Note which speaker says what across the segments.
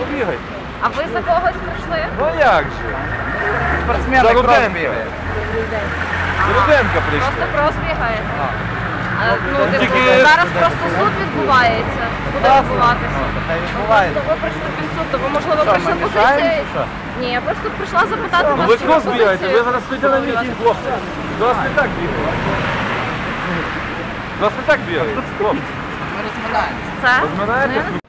Speaker 1: Побігайте.
Speaker 2: А ви за когось прийшли?
Speaker 1: Ну а як же?
Speaker 3: Спортсмени
Speaker 1: За
Speaker 3: крос
Speaker 1: Руденка.
Speaker 3: бігають.
Speaker 1: З Руденка
Speaker 2: Просто
Speaker 1: прийшли.
Speaker 2: крос бігаєте? Ну,
Speaker 1: Тільки-
Speaker 2: зараз просто суд відбувається. Буде відбуватися.
Speaker 3: Та відбувається.
Speaker 2: Просто ви прийшли під суд, то ви, можливо,
Speaker 3: Що,
Speaker 2: прийшли
Speaker 3: ми мішаємо,
Speaker 2: позиції?
Speaker 3: чи що?
Speaker 2: Ні, я просто прийшла запитати
Speaker 1: Ну,
Speaker 2: вас,
Speaker 1: ви
Speaker 2: чи
Speaker 1: крос бігаєте,
Speaker 2: позиції.
Speaker 1: ви зараз ходите на мітинг, хлопці. До вас не так бігають. До вас не так бігають, хлопці.
Speaker 3: Ми розминаємося.
Speaker 2: Це?
Speaker 1: Розминаєтесь?
Speaker 2: Ну,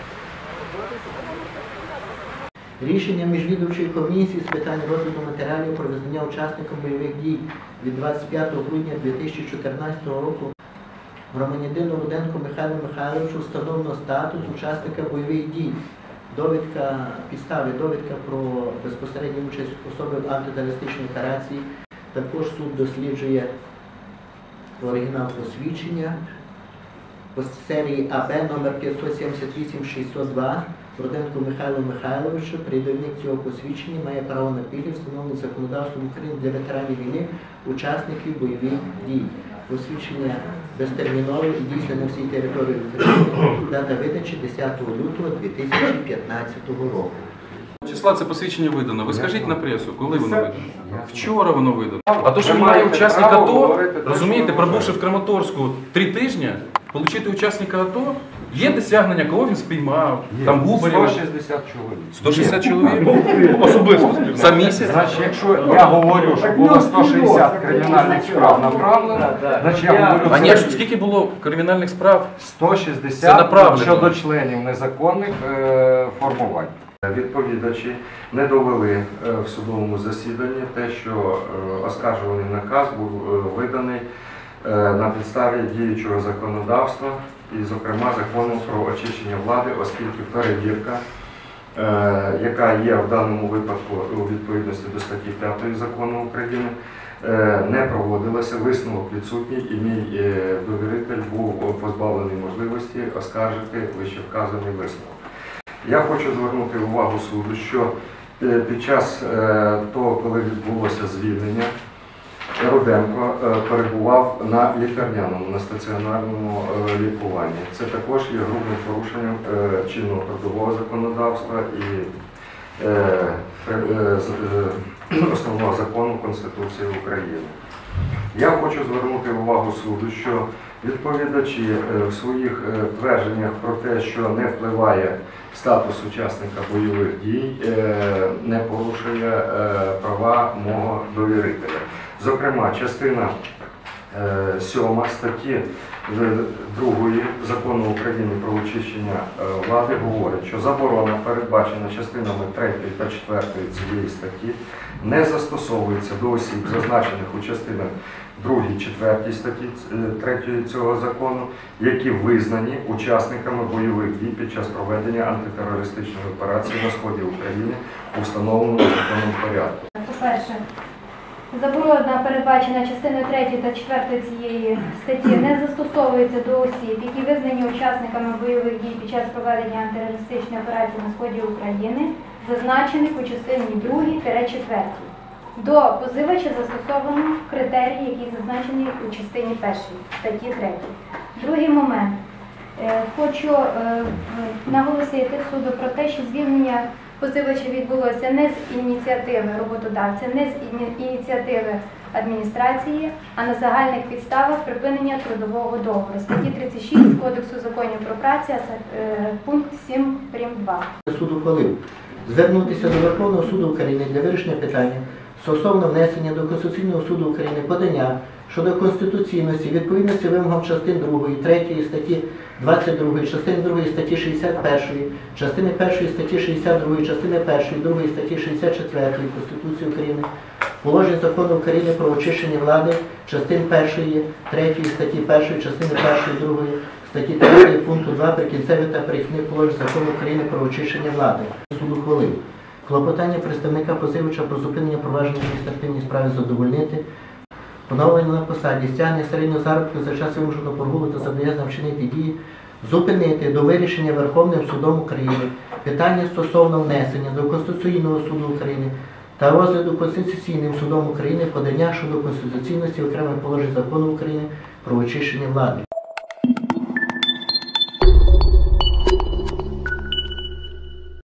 Speaker 4: Рішення міжвідомчої комісії з питань розгляду матеріалів про визнання учасником бойових дій від 25 грудня 2014 року громадянину Руденку Михайлу Михайловичу встановлено статус учасника бойових дій. Довідка підстави, довідка про безпосередню участь особи в антитерористичній операції. Також суд досліджує оригінал посвідчення по серії АБ номер 578-602. Руденко Михайло Михайловичу, придавник цього посвідчення, має право на пільги, встановлене законодавством України для ветеранів війни, учасників бойових дій. Посвідчення безтермінове і дійсне на всій території України. Дата видачі 10 лютого 2015 року.
Speaker 5: Числа це посвідчення видано. Ви скажіть на пресу, коли воно видано? Вчора воно видано. А то, що він має учасника АТО, розумієте, пробувши в Краматорську 3 тижні, отримати учасника АТО, є досягнення, кого він спіймав, там Губарєва.
Speaker 6: 160 чоловік.
Speaker 5: 160 чоловік? Особисто спіймав. За місяць?
Speaker 6: Значить, якщо я говорю, що було 160 кримінальних справ направлено, значить я говорю,
Speaker 5: А ні, скільки було кримінальних справ? Це
Speaker 6: 160
Speaker 5: направлено.
Speaker 6: щодо членів незаконних формувань. Відповідачі не довели в судовому засіданні те, що оскаржуваний наказ був виданий на підставі діючого законодавства і, зокрема, закону про очищення влади, оскільки перевірка, яка є в даному випадку у відповідності до статті 5 закону України, не проводилася, висновок відсутній і мій довіритель був позбавлений можливості оскаржити вищевказаний висновок. Я хочу звернути увагу суду, що під час того, коли відбулося звільнення, Руденко перебував на лікарняному, на стаціонарному лікуванні. Це також є грубим порушенням чинного трудового законодавства і основного закону Конституції України. Я хочу звернути увагу суду, що відповідачі в своїх твердженнях про те, що не впливає статус учасника бойових дій, не порушує права мого довірителя. Зокрема, частина 7 статті 2 Закону України про очищення влади говорить, що заборона, передбачена частинами 3 та 4 цієї статті, не застосовується до осіб, зазначених у частинах 2, 4 статті 3 цього закону, які визнані учасниками бойових дій під час проведення антитерористичної операції на сході України у встановленому законом порядку.
Speaker 7: По-перше, заборона, передбачена частиною 3 та 4 цієї статті, не застосовується до осіб, які визнані учасниками бойових дій під час проведення антитерористичної операції на сході України, зазначених у частині 2-4. До позивача застосовано критерії, які зазначені у частині 1 статті 3. Другий момент. Хочу наголосити суду про те, що звільнення позивача відбулося не з ініціативи роботодавця, не з ініціативи адміністрації, а на загальних підставах припинення трудового договору. Статті 36 Кодексу законів про працю, пункт 7 прим. 2.
Speaker 4: Суд ухвалив звернутися до Верховного суду України для вирішення питання стосовно внесення до Конституційного суду України подання щодо конституційності, відповідності вимогам частин 2, 3 статті 22, частини 2 статті 61, частини 1 статті 62, частини 1, 2 статті 64 Конституції України, положень Закону України про очищення влади, частин 1, 3 статті 1, частини 1, 2 статті 3 пункту 2 прикінцевих та перехідних положень Закону України про очищення влади. Суд ухвалив клопотання представника позивача про зупинення провадження в адміністративній справі задовольнити, поновлення на посаді, стягнення середнього заробітку за час вимушеного прогулу та зобов'язання вчинити дії, зупинити до вирішення Верховним судом України питання стосовно внесення до Конституційного суду України та розгляду Конституційним судом України подання щодо конституційності окремих положень Закону України про очищення влади.